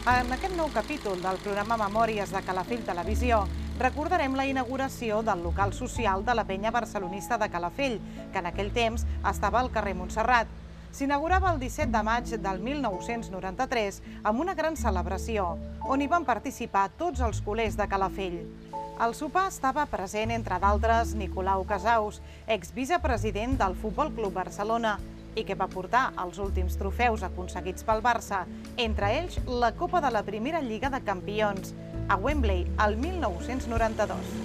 En aquest nou capítol del programa Memòries de Calafell Televisió recordarem la inauguració del local social de la penya barcelonista de Calafell, que en aquell temps estava al carrer Montserrat. S'inaugurava el 17 de maig del 1993 amb una gran celebració, on hi van participar tots els culers de Calafell. Al sopar estava present, entre d'altres, Nicolau Casaus, exvicepresident del Futbol Club Barcelona, i que va portar els últims trofeus aconseguits pel Barça, entre ells la Copa de la Primera Lliga de Campions, a Wembley, el 1992.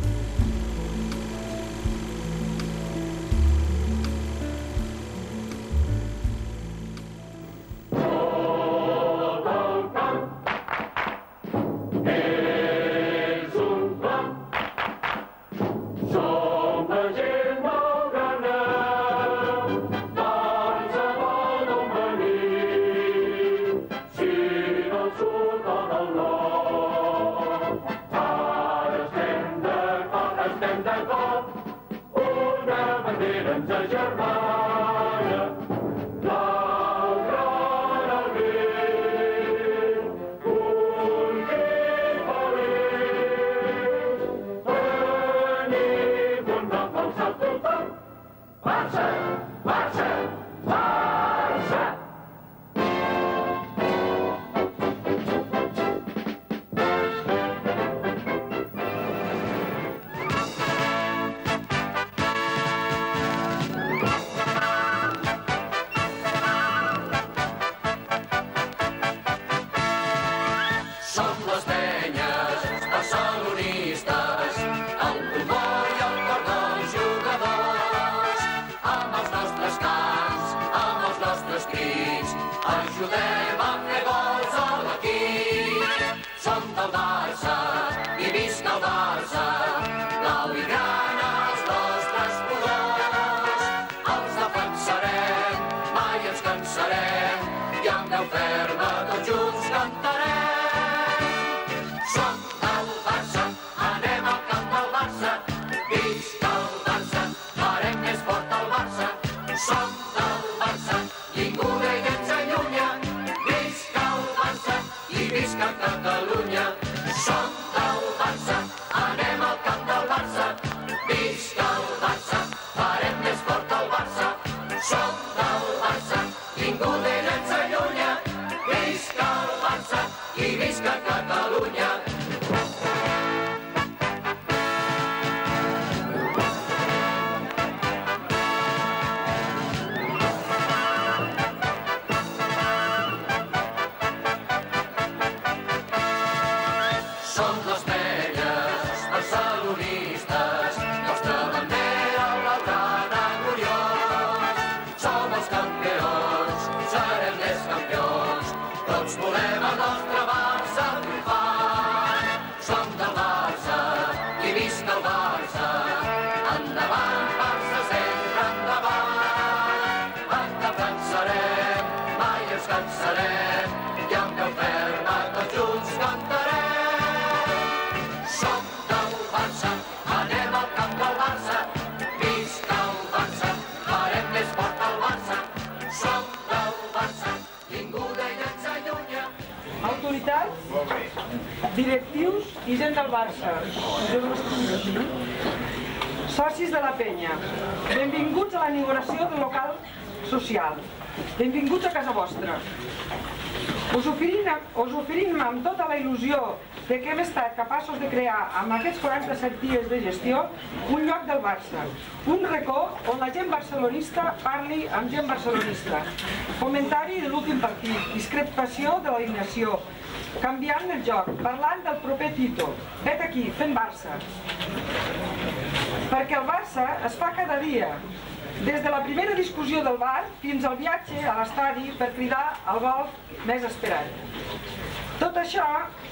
Directius i gent del Barça, socis de la penya, benvinguts a la inauguració del local social, benvinguts a casa vostra. Us oferim amb tota la il·lusió que hem estat capaços de crear amb aquests 47 dies de gestió un lloc del Barça, un racó on la gent barcelonista parli amb gent barcelonista, comentari de l'últim partit, discrepació de l'alineació, canviant el joc, parlant del proper títol, vet aquí, fent Barça. Perquè el Barça es fa cada dia, des de la primera discussió del bar fins al viatge a l'estadi per cridar el gol més esperat. Tot això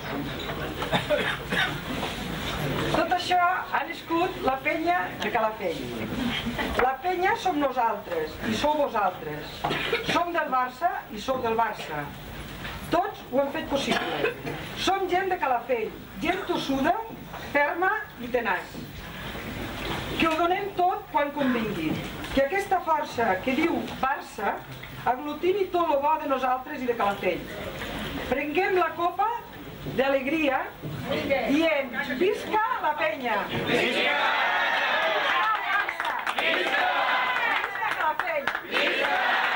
ha nascut la penya de Calafell. La penya som nosaltres i sou vosaltres. Som del Barça i sou del Barça. Tots ho hem fet possible. Som gent de Calafell, gent tossuda, ferma i tenaç. Que ho donem tot quan convingui. Que aquesta força que diu Barça aglutini tot el bo de nosaltres i de Calafell. Prenguem la copa d'alegria dient visca la penya! Visca! Visca! Visca Calafell! Visca!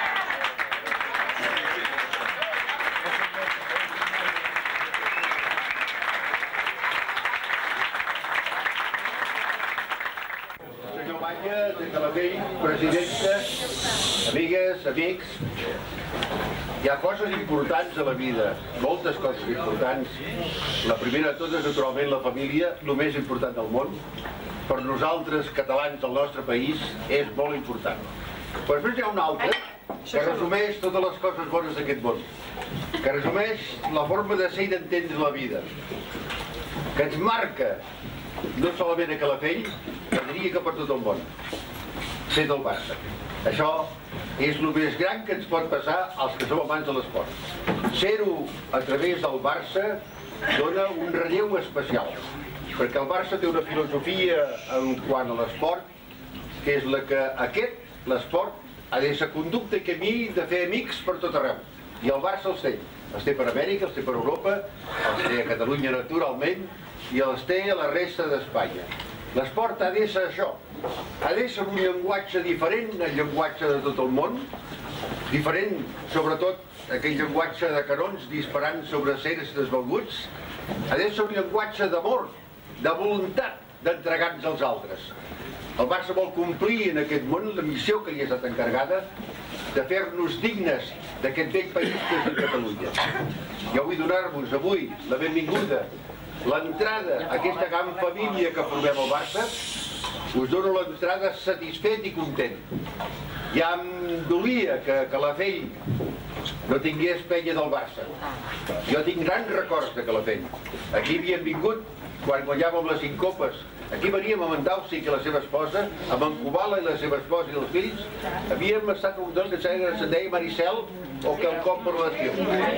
Senyor Batlle, de Calafell, presidenta, amigues, amics, hi ha coses importants a la vida, moltes coses importants. La primera de totes, naturalment, la família, el més important del món. Per nosaltres, catalans del nostre país, és molt important. Però després hi ha una altra, que resumeix totes les coses bones d'aquest món, que resumeix la forma de ser i d'entendre la vida, que ens marca, no solament a Calafell, que diria que per tot el món, ser del Barça. Això és el més gran que ens pot passar als que som amants de l'esport. Ser-ho a través del Barça dona un relleu especial, perquè el Barça té una filosofia en quant a l'esport, que és la que l'esport ha de ser conducta i camí de fer amics per tot arreu. I el Barça els té. Els té per Amèrica, els té per Europa, els té a Catalunya naturalment i els té a la resta d'Espanya. L'esport ha de ser això, ha de ser un llenguatge diferent del llenguatge de tot el món, diferent sobretot aquell llenguatge de canons disparant sobre cercs desvalguts, ha de ser un llenguatge d'amor, de voluntat d'entregar-nos als altres. El Barça vol complir en aquest món la missió que li ha estat encarregada de fer-nos dignes d'aquest vell país que és Catalunya. Jo vull donar-vos avui la benvinguda, l'entrada a aquesta gran família que formem el Barça. Us dono l'entrada satisfet i content. Ja em dolia que Calafell no tingués penya del Barça. Jo tinc grans records de Calafell. Aquí havíem vingut quan guanyàvem les 5 copes. Aquí veníem amb en Dausic i la seva esposa, amb en Kubala i la seva esposa i els fills. Havíem estat un dos que se'n deia Maricel o quelcom per l'estiu.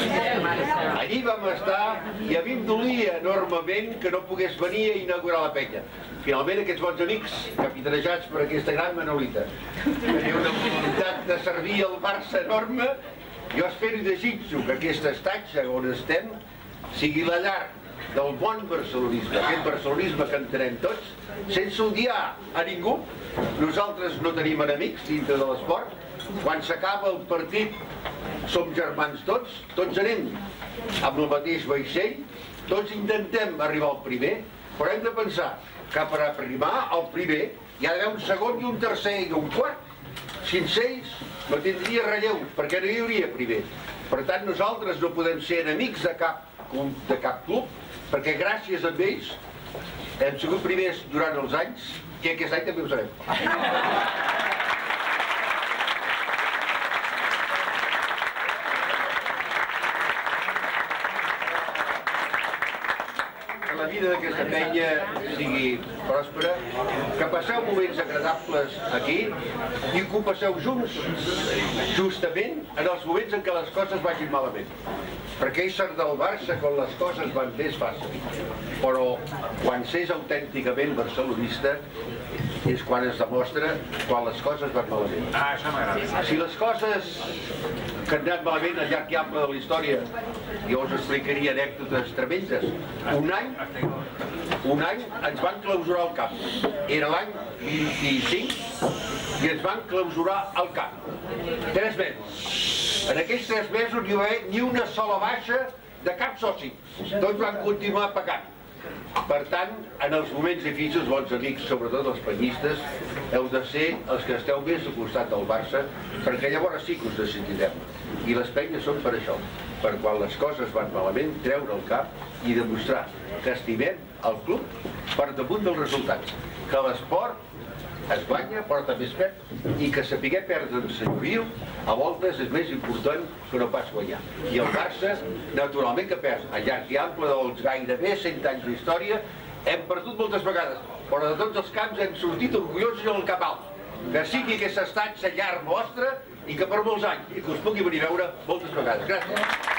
Allí vam estar i a mi em dolia enormement que no pogués venir a inaugurar la penya. Finalment aquests bons amics, capitanejats per aquesta gran Manolita, tenia una voluntat de servir al Barça enorme. Jo espero i desitjo que aquest estatge on estem sigui la llar del bon barcelonisme, aquest barcelonisme que entenem tots, sense odiar a ningú. Nosaltres no tenim enemics dintre de l'esport. Quan s'acaba el partit som germans tots, tots anem amb el mateix vaixell, tots intentem arribar al primer, però hem de pensar que per arribar al primer hi ha d'haver un segon i un tercer i un quart. Sense ells no tindria relleu, perquè no hi hauria primer. Per tant, nosaltres no podem ser enemics de cap club, perquè gràcies a ells hem sigut primers durant els anys i aquest any també ho serem. Que la vida d'aquesta penya sigui pròspera, que passeu moments agradables aquí i que ho passeu junts, justament en els moments en què les coses vagin malament. Perquè ésser del Barça quan les coses van bé és fàcil, però quan s'és autènticament barcelonista és quan es demostra quan les coses van malament. Això m'agrada. Si les coses que han anat malament al llarg i ample de la història, jo us explicaria anècdotes tremendes. Un any ens van clausurar el camp. Era l'any 25 i ens van clausurar el camp. 3 mesos. En aquells 3 mesos no hi va haver ni una sola baixa de cap soci. Tots van continuar pagant. Per tant, en els moments difícils, bons amics, sobretot els penyistes, heu de ser els que esteu més al costat del Barça, perquè llavors sí que us decidirem. I les penyes són per això, per quan les coses van malament, treure el cap i demostrar que estimem el club per damunt dels resultats, que l'esport es guanya, però també es perd, i que saber perdre en senyorio a voltes és més important que no pas guanyar. I el Barça, naturalment que perd, al llarg i ample dels gairebé 100 anys d'història, hem perdut moltes vegades, però de tots els camps hem sortit orgullosos en el cap alt. Que sigui aquest estatge llar vostre i que per molts anys, i que us pugui venir a veure moltes vegades. Gràcies.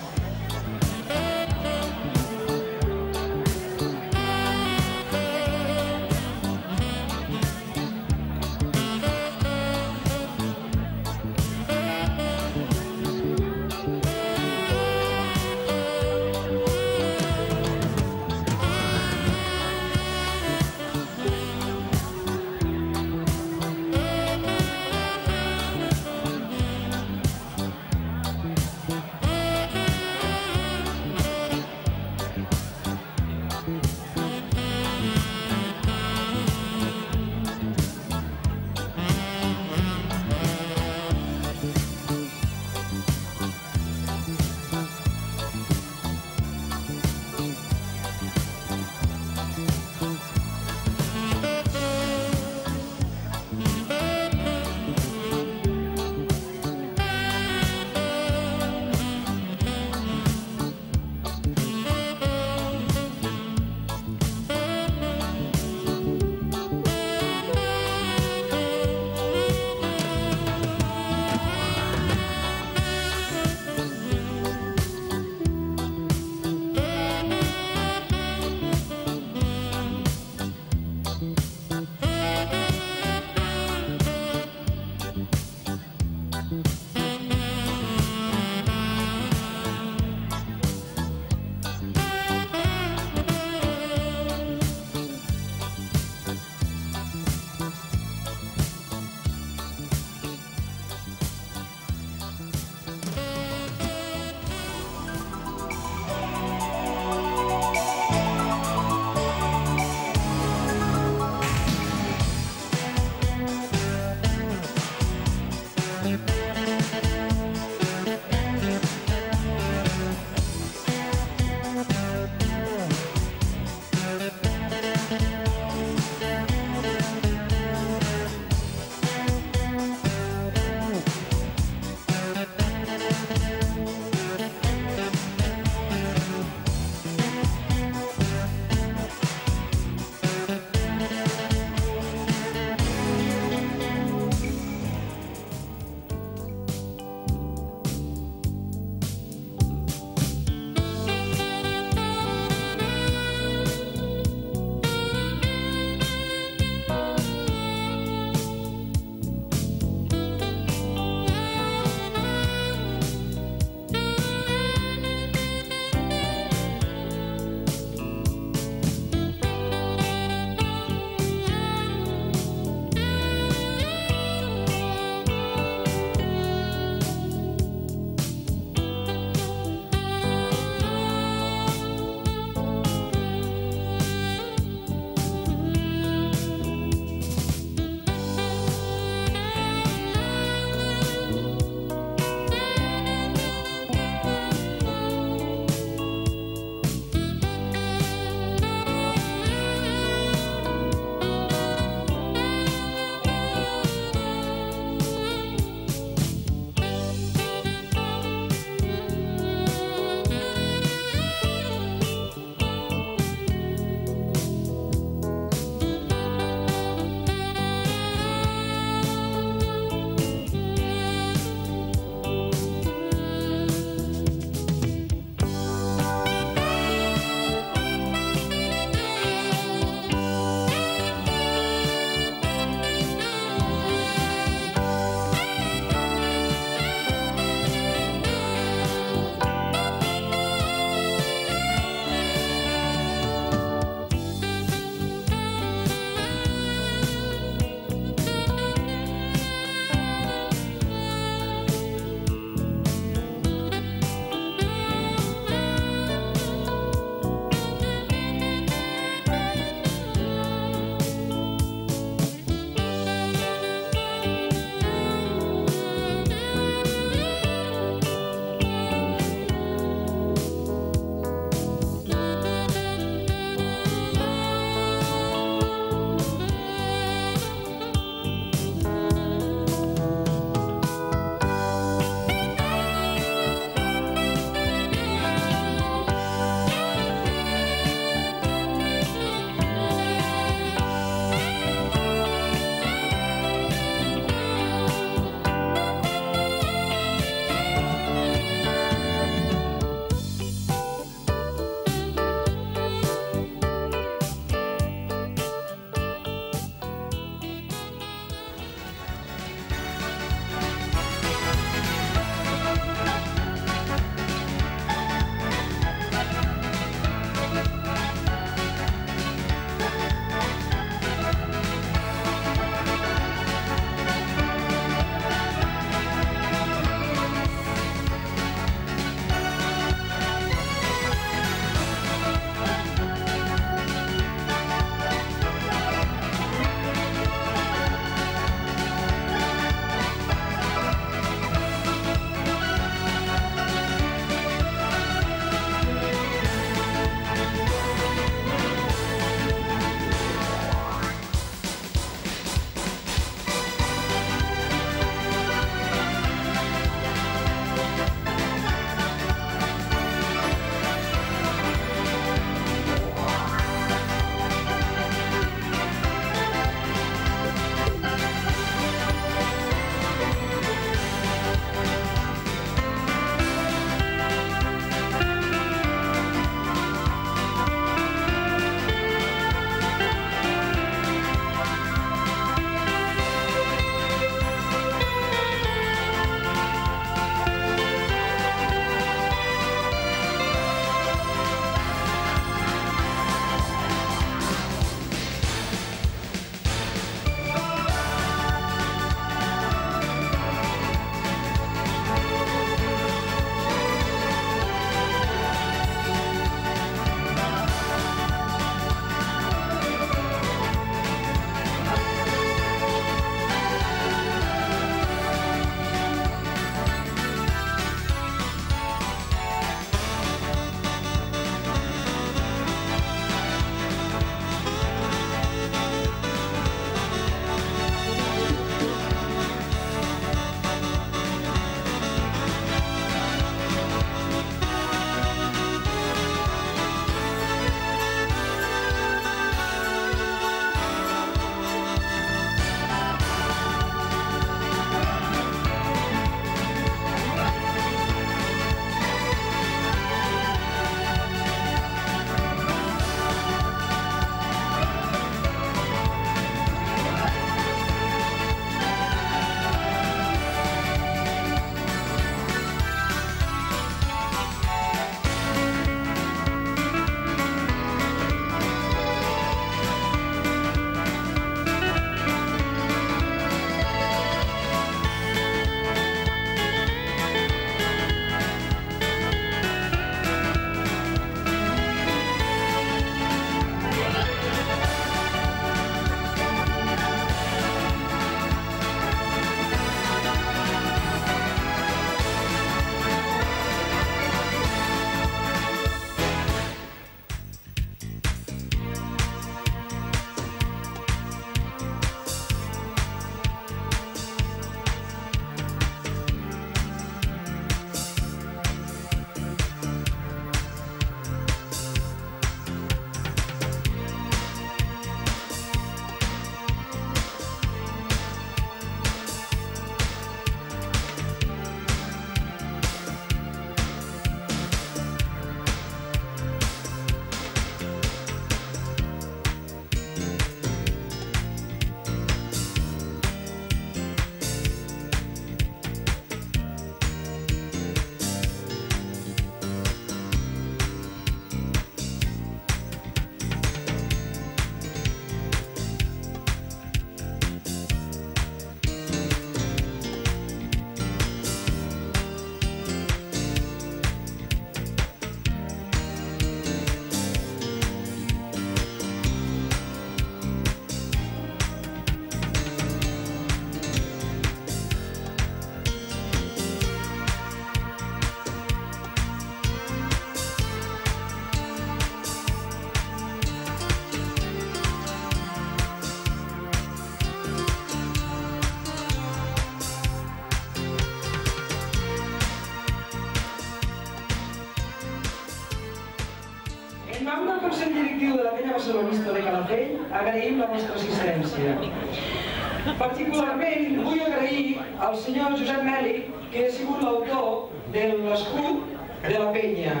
nom del Consell Directiu de la Penya Barcelonista de Calafell, agraïm la vostra assistència. Particularment vull agrair al senyor Josep Meli, que ha sigut l'autor de l'escut de la penya.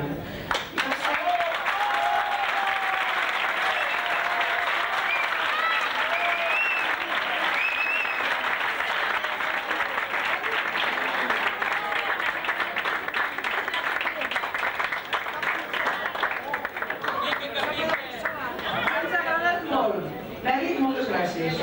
Ens ha agradat molt. Meli, moltes gràcies.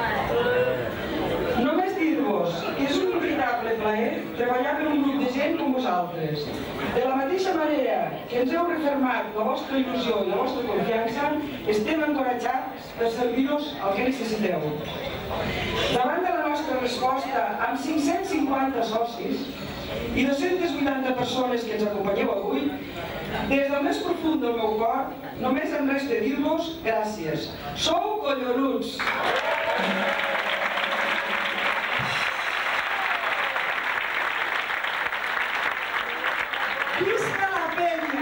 Només dir-vos que és un veritable plaer treballar per un grup de gent com vosaltres. De la mateixa manera que ens heu refermat la vostra il·lusió i la vostra confiança, estem encoratjats per servir-vos el que necessiteu. Davant de la nostra resposta, amb 550 socis i 280 persones que ens acompanyeu avui, des del més profund del meu cor, només em resta dir-vos gràcies. Sou collonuts! Visca la penya!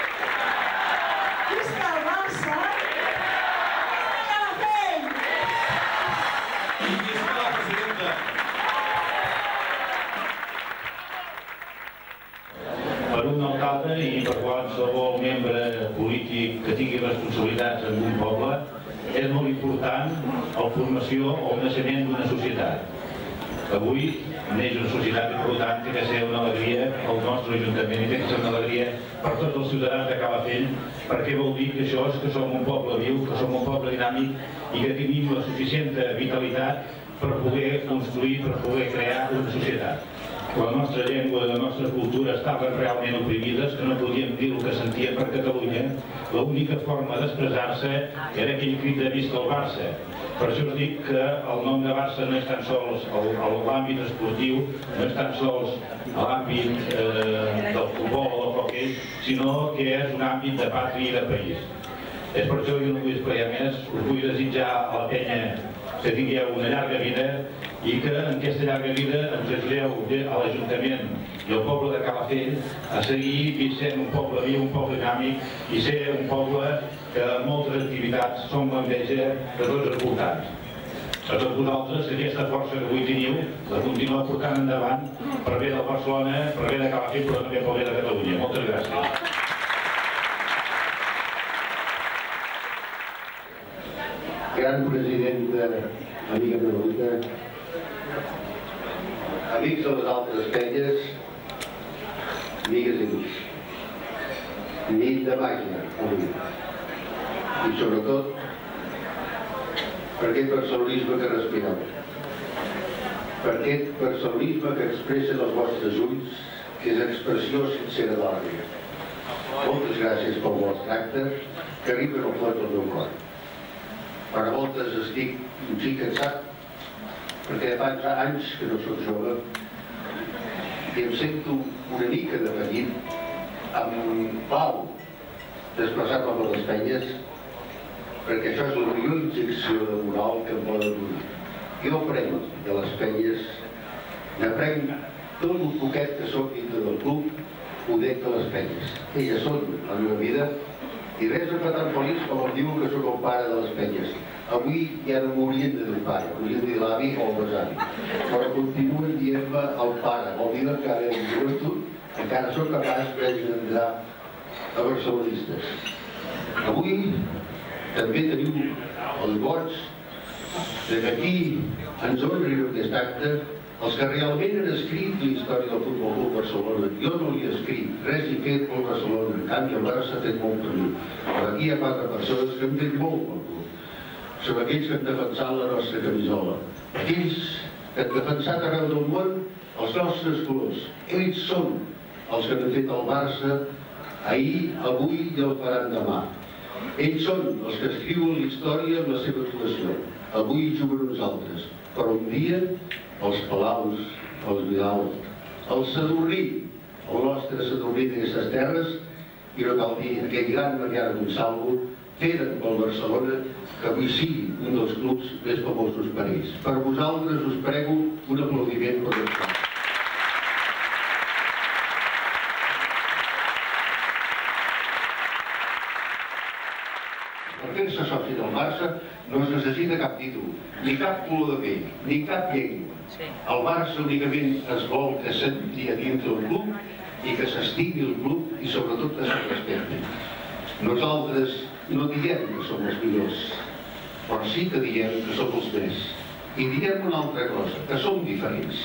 Visca el Barça! Visca Calafell! I visca la presidenta! Per un alcalde i per qualsevol membre polític que tingui responsabilitats en un poble, és molt important la formació o el naixement d'una societat. Avui neix una societat important que ha de ser una alegria al nostre Ajuntament i té que ser una alegria per tots els ciutadans de Calafell, perquè vol dir que això és que som un poble viu, que som un poble dinàmic i que tenim la suficient vitalitat per poder construir, per poder crear una societat. La nostra llengua i la nostra cultura estaven realment oprimides, que no podíem dir el que sentíem per Catalunya. L'única forma d'expressar-se era aquell crit de visca el Barça. Per això us dic que el nom de Barça no és tan sols l'àmbit esportiu, no és tan sols l'àmbit del futbol o del hoquei, sinó que és un àmbit de pàtria i de país. És per això que jo no vull esplaiar més, us vull desitjar a la penya que tingueu una llarga vida i que en aquesta llarga vida ens ajudeu a l'Ajuntament i al poble de Calafell a seguir sent un poble viu, un poble dinàmic i ser un poble que en moltes activitats som l'enveja de tots els voltants. A tots vosaltres, aquesta força que avui teniu, la continueu portant endavant per bé de Barcelona, per bé de Calafell, però també per bé de Catalunya. Moltes gràcies. Gran presidenta, amiga Manolita, amics de les altres penyes, amigues i amics. Nit de màgia, avui. I sobretot per aquest barcelonisme que respireu. Per aquest barcelonisme que expressen els vostres ulls, que és expressió sincera de l'ànima. Moltes gràcies pel vostre tracte, que arriben al fons del meu cor. Per a moltes estic un xic cansat, perquè fa anys que no soc jove i em sento una mica de petit, amb pau desplaçar-me per les penyes, perquè això és la millor injecció de moral que em poden donar. Jo aprenc de les penyes, n'aprenc tot el poquet que soc dintre del club, ho dec de les penyes. Elles són la meva vida i res em fa tan feliç com em diuen que soc el pare de les penyes. Avui ja no m'haurien de dir pare, m'haurien de dir l'avi o el besavi, però continuen dient-me el pare, vol dir que encara en joventut encara soc capaç d'entrar a barcelonistes. Avui també teniu els vots que aquí ens honren aquest acte els que realment han escrit la història del Futbol Club Barcelona. Jo no l'he escrit, res he fet pel Barcelona, en canvi el Barça ha fet molt per mi. Però aquí hi ha 4 persones que han fet molt pel club. Són aquells que han defensat la nostra camisola, aquells que han defensat arreu del món els nostres colors. Ells són els que han fet el Barça ahir, avui i el faran demà. Ells són els que escriuen la història amb la seva actuació. Avui hi juguen nosaltres, però un dia els Palaus, els Vidal, el Sadurní, el nostre Sadurní d'aquestes terres, i no cal dir, aquest gran Mariano Gonçalvo, feren pel Barcelona que avui sigui un dels clubs més famosos per ells. Per vosaltres us prego un aplaudiment per això. cap títol, ni cap color de pell, ni cap llengua. El Barça únicament es vol que s'entri a dintre el club i que s'estigui el club i sobretot que se'l respecti. Nosaltres no diem que som els millors, però sí que diem que som els més. I diem una altra cosa, que som diferents.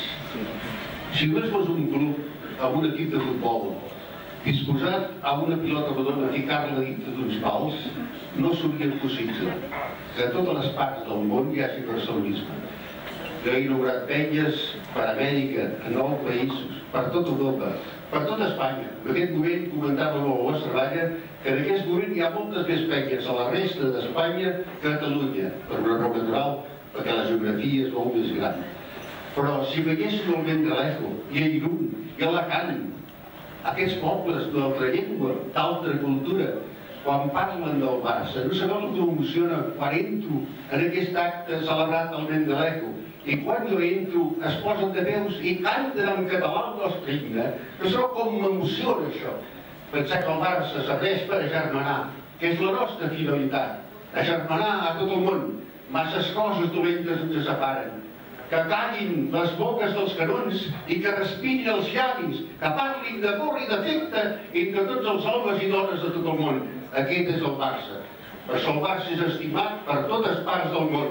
Si només fos un club amb un equip de futbol disposat a una pilota rodona a ficar-la dintre d'uns pals, no seria possible que a totes les parts del món hi hagi barcelonisme. Jo he inaugurat penyes per Amèrica, en 9 països, per tota Europa, per tota Espanya. En aquest moment comentava molt la Cervalla que en aquest moment hi ha moltes més penyes a la resta d'Espanya que a Catalunya, per una raó natural, perquè la geografia és molt més gran. Però si veiéssim el Vendrelejo i a Irún i a Alacant, aquests pobles d'altra llengua, d'altra cultura, quan parlen del Barça, no sabeu el que m'emociona quan entro en aquest acte celebrat al Vendrelejo i quan jo entro es posen de peus i canten en català el nostre himne. No sabeu com m'emociona això? Pensar que el Barça serveix per agermanar, que és la nostra finalitat, agermanar a tot el món. Masses coses dolentes ens separen. Que callin les boques dels canons i que respirin els llavis, que parlin d'amor i d'afecte entre tots els homes i dones de tot el món. Aquest és el Barça. Per això el Barça és estimat per totes parts del món.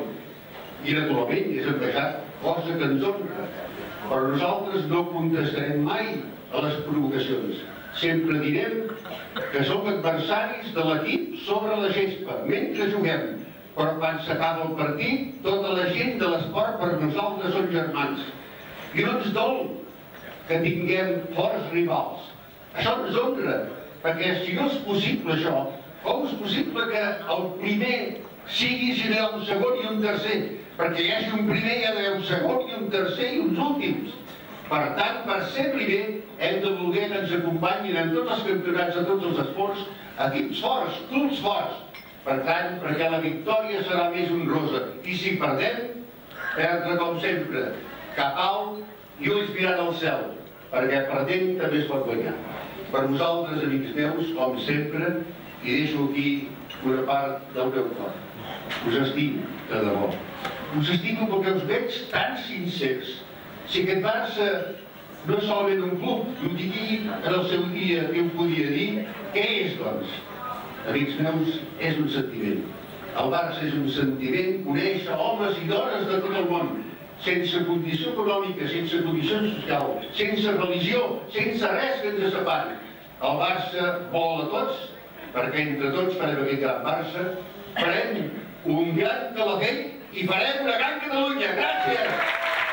I naturalment és envejat, cosa que ens honra. Però nosaltres no contestarem mai a les provocacions. Sempre direm que som adversaris de l'equip sobre la gespa, mentre juguem. Però quan s'acaba el partit, tota la gent de l'esport per nosaltres són germans. I no ens dol que tinguem forts rivals. Això ens honra, perquè si no és possible això, com és possible que el primer sigui si n'hi ha un segon i un tercer? Perquè hi hagi un primer hi ha d'haver un segon i un tercer i uns últims. Per tant, per ser primer, hem de voler que ens acompanyin en tots els campionats, en tots els esports, equips forts, clubs forts. Per tant, perquè la victòria serà més honrosa. I si perdem, perdre com sempre, cap alt i ulls mirant al cel, perquè perdent també es pot guanyar. Per vosaltres, amics meus, com sempre, i deixo aquí una part del meu cor. Us estimo, de debò. Us estimo perquè us veig tan sincers. Si aquest Barça no és solament un club, i ho digui en el seu dia que ho podia dir, què és, doncs? Amics meus, és un sentiment. El Barça és un sentiment, conèixer homes i dones de tot el món, sense condició econòmica, sense condició social, sense religió, sense res que ens separi. El Barça vol a tots, perquè entre tots farem aquest gran Barça, farem un gran Calafell i farem una gran Catalunya. Gràcies!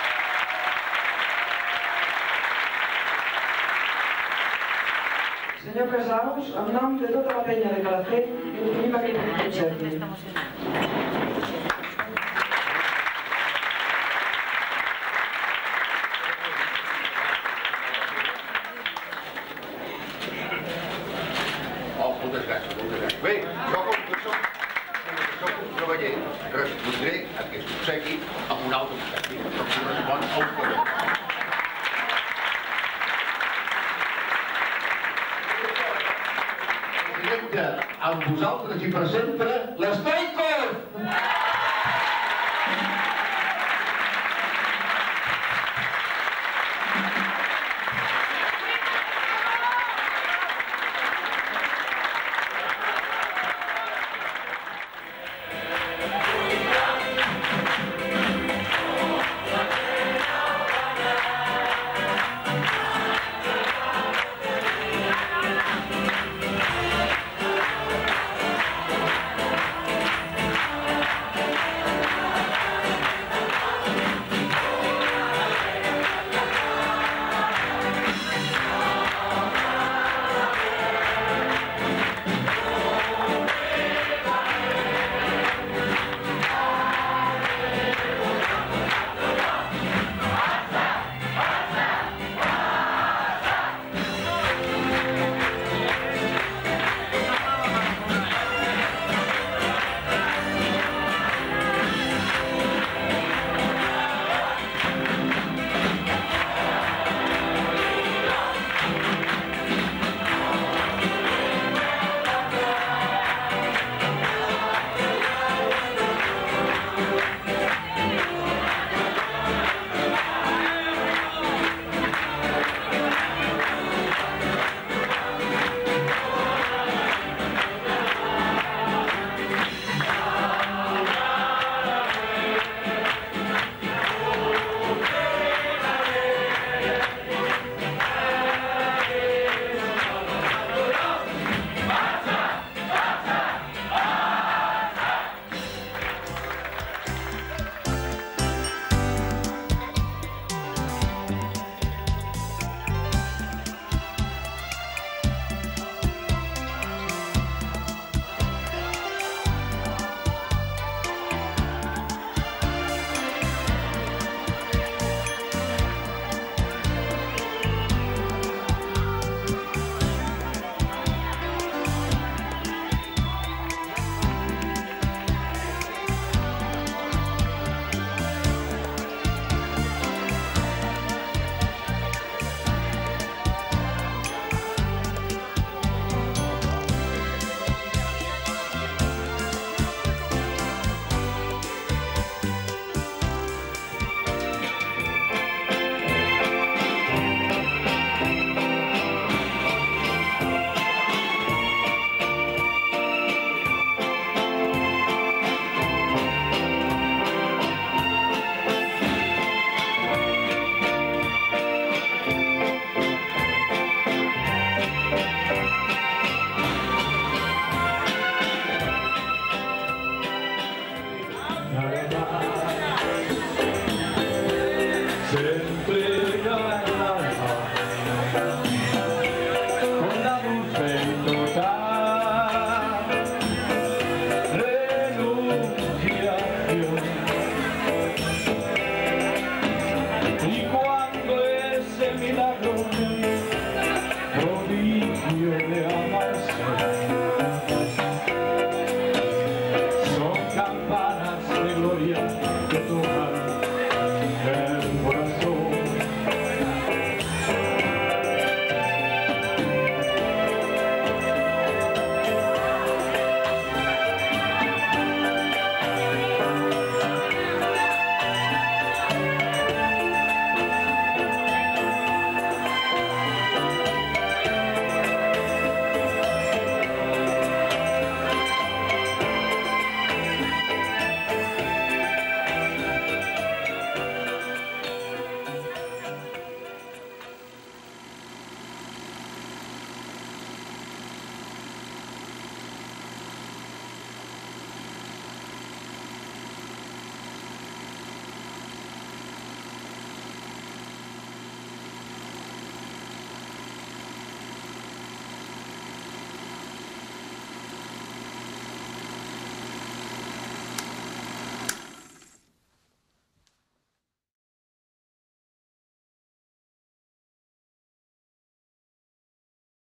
Senyor Casals, en nom de tota la penya de Calafell, introduïm aquest concepte. Moltes gràcies. Bé, jo com que soc un cavaller, respondré a aquest obsequi amb un altre obsequi, que correspon a un cavaller. Amb vosaltres i per sempre, l'espai